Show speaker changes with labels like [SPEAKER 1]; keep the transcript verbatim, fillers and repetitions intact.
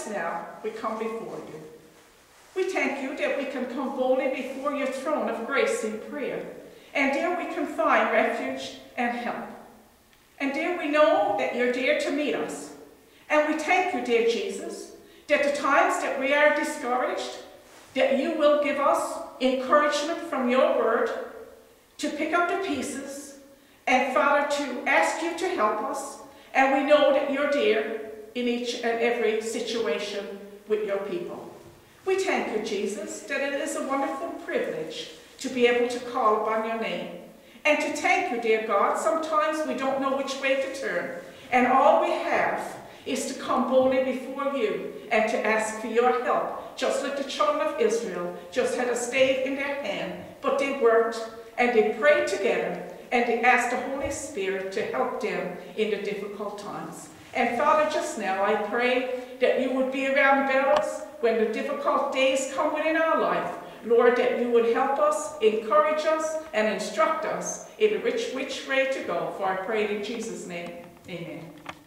[SPEAKER 1] just now we come before you. We thank you that we can come boldly before your throne of grace in prayer, and there we can find refuge and help. And there we know that you're there to meet us. And we thank you, dear Jesus, that the times that we are discouraged, that you will give us encouragement from your word to pick up the pieces, and Father, to ask you to help us. And we know that you're there in each and every situation with your people. We thank you, Jesus, that it is a wonderful privilege to be able to call upon your name. And to thank you, dear God, sometimes we don't know which way to turn. And all we have is to come boldly before you and to ask for your help, just like the children of Israel just had a stave in their hand, but they worked and they prayed together and they asked the Holy Spirit to help them in the difficult times. And Father, just now I pray that you would be around bells when the difficult days come within our life. Lord, that you would help us, encourage us, and instruct us in which, which way to go. For I pray in Jesus' name, amen.